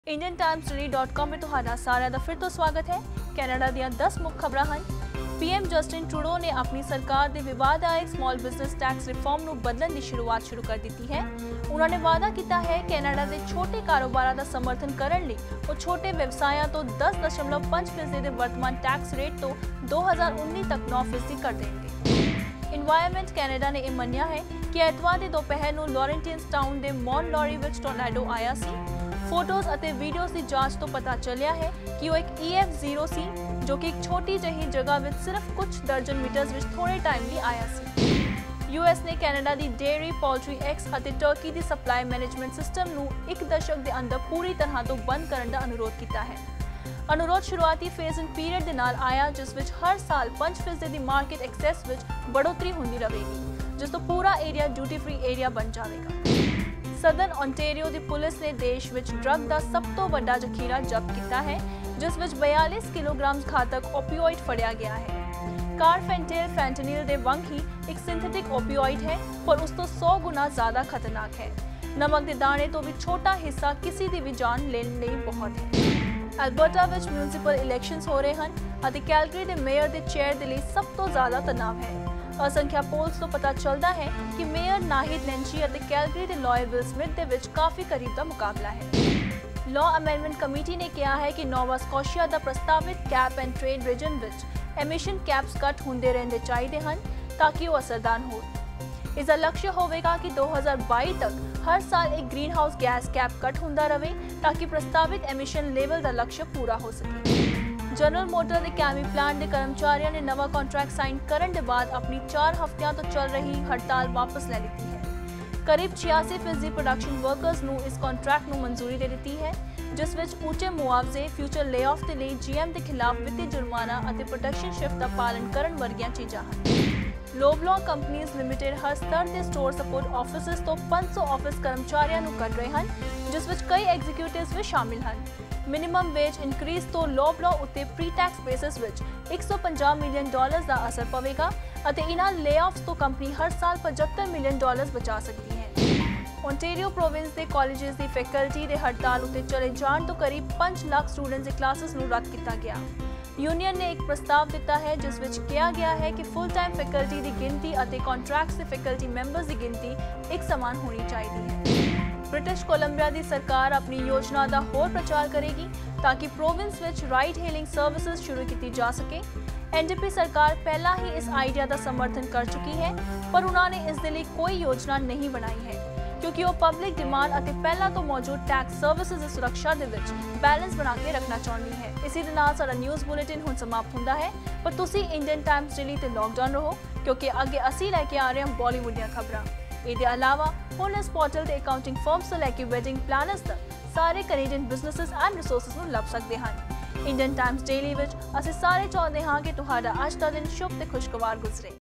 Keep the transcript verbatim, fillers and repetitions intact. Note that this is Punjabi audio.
Indian Times Daily dot com में ਤੁਹਾਡਾ ਸਾਰਿਆਂ ਦਾ ਫਿਰ ਤੋਂ ਸਵਾਗਤ ਹੈ। ਕੈਨੇਡਾ ਦੀਆਂ ਦਸ ਮੁੱਖ ਖਬਰਾਂ ਹਨ। ਪੀਐਮ ਜਸਟਿਨ ਟਰੂਡੋ ਨੇ ਆਪਣੀ ਸਰਕਾਰ ਦੇ ਵਿਵਾਦਾਇਕ ਸਮਾਲ ਬਿਜ਼ਨਸ ਟੈਕਸ ਰਿਫਾਰਮ ਨੂੰ ਬਦਲਣ ਦੀ ਸ਼ੁਰੂਆਤ ਸ਼ੁਰੂ ਕਰ ਦਿੱਤੀ ਹੈ। ਉਹਨਾਂ ਨੇ ਵਾਅਦਾ ਕੀਤਾ ਹੈ ਕਿ ਕੈਨੇਡਾ ਦੇ ਛੋਟੇ ਕਾਰੋਬਾਰਾਂ ਦਾ ਸਮਰਥਨ ਕਰਨ ਲਈ ਉਹ ਛੋਟੇ ਵਿਵਸਾਇਆਂ ਤੋਂ ਦਸ ਦਸ਼ਮਲਵ ਪੰਜ ਫੀਸਦੀ ਦੇ ਵਰਤਮਾਨ ਟੈਕਸ ਰੇਟ ਤੋਂ ਦੋ ਹਜ਼ਾਰ ਉੱਨੀ ਤੱਕ ਨੌ ਫੀਸਦੀ ਕਰ ਦੇਣਗੇ। ਇਨਵਾਇਰਨਮੈਂਟ ਕੈਨੇਡਾ ਨੇ ਇਹ ਮੰਨਿਆ ਹੈ ਕਿ ਐਤਵਾਰ ਦੇ ਦੁਪਹਿਰ ਨੂੰ ਲਾਰੈਂਟਿਨਸ ਟਾਊਨ ਦੇ ਮੌਨ ਲੌਰੀ ਵਿੱਚ ਟੋਰਨੇਡੋ ਆਇਆ ਸੀ। फोटोज ਅਤੇ ਵੀਡੀਓਜ਼ ਦੀ ਜਾਂਚ ਤੋਂ ਪਤਾ ਚੱਲਿਆ ਹੈ ਕਿ ਉਹ ਇੱਕ ਈ ਐਫ ਜ਼ੀਰੋ ਸੀ ਜੋ ਕਿ ਇੱਕ ਛੋਟੀ ਜਿਹੀ ਜਗ੍ਹਾ ਵਿੱਚ ਸਿਰਫ ਕੁਝ ਦਰਜਨ ਮੀਟਰਸ ਵਿੱਚ ਥੋੜੇ ਟਾਈਮ ਲਈ ਆਇਆ ਸੀ। ਯੂ ਐਸ ਨੇ ਕੈਨੇਡਾ ਦੀ ਡੇਅਰੀ, ਪੋਲਟਰੀ ਐਕਸ ਅਤੇ ਟਰਕੀ ਦੀ ਸਪਲਾਈ ਮੈਨੇਜਮੈਂਟ ਸਿਸਟਮ ਨੂੰ ਇੱਕ ਦਸ਼ਕ ਦੇ ਅੰਦਰ ਪੂਰੀ ਤਰ੍ਹਾਂ ਤੋਂ ਬੰਦ ਕਰਨ ਦਾ ਅਨੁਰੋਧ ਕੀਤਾ ਹੈ। ਅਨੁਰੋਧ ਸ਼ੁਰੂਆਤੀ ਫੇਜ਼ ਇਨ ਪੀਰੀਅਡ ਦੇ ਨਾਲ ਆਇਆ ਜਿਸ ਵਿੱਚ ਹਰ ਸਾਲ ਪੰਜ ਫੀਸਦੀ ਦੀ ਮਾਰਕੀਟ ਐਕਸੈਸ ਵਿੱਚ बढ़ोतरी ਹੁੰਦੀ ਰਹੇਗੀ ਜਿਸ ਤੋਂ ਪੂਰਾ ਏਰੀਆ ਡਿਊਟੀ ਫ੍ਰੀ ਏਰੀਆ ਬਣ ਜਾਵੇਗਾ। ਸਦਰਨ ਓਨਟਾਰੀਓ ਦੀ ਪੁਲਿਸ ਨੇ ਦੇਸ਼ ਵਿੱਚ ਡਰੱਗ ਦਾ ਸਭ ਤੋਂ ਵੱਡਾ ਜ਼ਖੀਰਾ ਜ਼ਬਤ ਕੀਤਾ ਹੈ ਜਿਸ ਵਿੱਚ ਬयालीस ਕਿਲੋਗ੍ਰਾਮ ਘਾਤਕ ਓਪੀਓਇਡ ਫੜਿਆ ਗਿਆ ਹੈ। ਕਾਰਫੈਂਟੇਲ ਫੈਂਟੈਨਿਲ ਦੇ ਵਾਂਗ ਹੀ ਇੱਕ ਸਿੰਥੈਟਿਕ ਓਪੀਓਇਡ ਹੈ ਪਰ ਉਸ ਤੋਂ ਸੌ ਗੁਣਾ ਜ਼ਿਆਦਾ ਖਤਰਨਾਕ ਹੈ। ਨਮਕ ਦੇ ਦਾਣੇ ਤੋਂ ਵੀ ਛੋਟਾ ਹਿੱਸਾ ਕਿਸੇ ਦੀ ਵੀ ਜਾਨ ਲੈਣ ਲਈ ਬਹੁਤ ਹੈ। ਐਲਬਰਟਾ ਵਿੱਚ ਮਿਊਨਿਸਪਲ ਇਲੈਕਸ਼ਨਸ ਹੋ ਰਹੇ ਹਨ ਅਤੇ ਕੈਲਗਰੀ ਦੇ ਮੇਅਰ ਦੇ ਚੇਅਰ ਦੇ ਲਈ ਸਭ ਤੋਂ ਜ਼ਿਆਦਾ ਤਣਾਅ ਹੈ। असंख्या पोल्स तो पता चलता है कि मेयर नाहिद लेंची और कैलगरी के लॉयर विल स्मिथ के विच काफी करीब का मुकाबला है। लॉ अमेंडमेंट कमेटी ने कहा है कि नोवा स्कॉशिया का प्रस्तावित कैप एंड ट्रेड रीजन विच एमिशन कैप्स कट होंदे रहने चाहिए हैं ताकि वो असरदार हो। इसका लक्ष्य होगा कि दो हज़ार बाईस तक हर साल एक greenhouse gas cap cut होंदा रहे ताकि प्रस्तावित एमिशन लेवल का लक्ष्य पूरा हो सके। जनरल मोटर के कैमी प्लांट के कर्मचारियों ने नवा कॉन्ट्रैक्ट साइन करने के बाद अपनी चार हफ्तियों तो चल रही हड़ताल वापस ले ली है। करीब छियासी फीसदी प्रोडक्शन वर्कर्स ਨੂੰ इस कॉन्ट्रैक्ट ਨੂੰ मंजूरी दे दी है जिस ਵਿੱਚ ਉੱਚੇ ਮੁਆਵਜ਼ੇ, ਫਿਊਚਰ ਲੇਆਫ ਦੇ ਲਈ ਜੀਐਮ ਦੇ ਖਿਲਾਫ ਵਿੱਤੀ ਜੁਰਮਾਨਾ ਅਤੇ ਪ੍ਰੋਟੈਕਸ਼ਨ ਸ਼ਿਫਟ ਦਾ ਪਾਲਣ ਕਰਨ ਵਰਗੀਆਂ ਚੀਜ਼ਾਂ ਹਨ। ਲੋਬਲੋ ਕੰਪਨੀਜ਼ ਲਿਮਿਟਿਡ ਹਰ ਸਤਰ ਦੇ ਸਟੋਰ ਸਪੋਰਟ ਆਫਿਸਿਸ ਤੋਂ ਪੰਜ ਸੌ ਆਫਿਸ ਕਰਮਚਾਰੀਆਂ ਨੂੰ ਕੱਢ ਰਹੇ ਹਨ ਜਿਸ ਵਿੱਚ ਕਈ ਐਗਜ਼ੀਕਿਊਟਿਵਸ ਵੀ ਸ਼ਾਮਿਲ ਹਨ। ਮਿਨੀਮਮ ਵੇਜ ਇਨਕਰੀਜ਼ ਤੋਂ ਲੋਬਲੋ ਉੱਤੇ ਪ੍ਰੀ ਟੈਕਸ ਬੇਸਿਸ ਵਿੱਚ ਇੱਕ ਸੌ ਪੰਜਾਹ ਮਿਲੀਅਨ ਡਾਲਰਸ ਦਾ ਅਸਰ ਪਵੇਗਾ ਅਤੇ ਇਨ੍ਹਾਂ ਲੇਆਫਸ ਤੋਂ ਕੰਪਨੀ ਹਰ ਸਾਲ ਪਚੱਤਰ ਮਿਲੀਅਨ ਡਾਲਰਸ ਬਚਾ ਸਕਦੀ ਹੈ। ਓਨਟਾਰੀਓ ਪ੍ਰੋਵਿੰਸ ਦੇ ਕਾਲਜਸ ਦੀ ਫੈਕਲਟੀ ਦੇ ਹੜਤਾਲ ਉੱਤੇ ਚਲੇ ਜਾਣ ਤੋਂ ਕਰੀਬ ਪੰਜ ਲੱਖ ਸਟੂਡੈਂਟਸ ਦੇ ਕਲਾਸਿਸ ਨੂੰ ਰੱਦ ਕੀਤਾ ਗਿਆ। यूनियन ने एक प्रस्ताव दिता है जिस विच कहा गया है कि फुल टाइम फैकल्टी की गिनती और कॉन्ट्रैक्ट्स से फैकल्टी मैंबर्स की गिनती एक समान होनी चाहिए है। ब्रिटिश कोलंबिया की सरकार अपनी योजना का होर प्रचार करेगी ताकि प्रोविंस विच राइड हेलिंग सर्विसेज शुरू की जा सके। एनडीपी सरकार पहला ही इस आइडिया का समर्थन कर चुकी है पर उन्होंने इसके लिए कोई योजना नहीं बनाई है क्योंकि वो पब्लिक डिमांड और पहला तो मौजूद टैक्स सर्विसेज की सुरक्षा के विच बैलेंस बना के रखना चाहती है। इसी दे नाल साडा न्यूज़ बुलेटिन हुण समाप्त होंदा है पर तुसी इंडियन टाइम्स डेली ते लॉकडाउन रहो क्योंकि अगे असी लैके आ रहे हैं बॉलीवुड ਦੀਆਂ खबरां। ਇਹਦੇ अलावा हुण इस पोर्टल ते अकाउंटिंग फर्म्स ਤੋਂ ਲੈ ਕੇ ਵੈਡਿੰਗ ਪਲਾਨਰਸ तक ਸਾਰੇ ਕੈਨੇਡੀਅਨ ਬਿਜ਼ਨੈਸਸ ਐਂਡ ਰਿਸੋਰਸਸ ਨੂੰ ਲੱਭ ਸਕਦੇ ਹਨ। ਇੰਡੀਅਨ ਟਾਈਮਸ ਡੇਲੀ ਵਿੱਚ ਅਸੀਂ ਸਾਰੇ ਚਾਹੁੰਦੇ ਹਾਂ ਕਿ ਤੁਹਾਡਾ ਅੱਜ ਦਾ ਦਿਨ ਸ਼ੁਭ ਤੇ ਖੁਸ਼ਗਵਾਰ ਗੁਜ਼ਰੇ।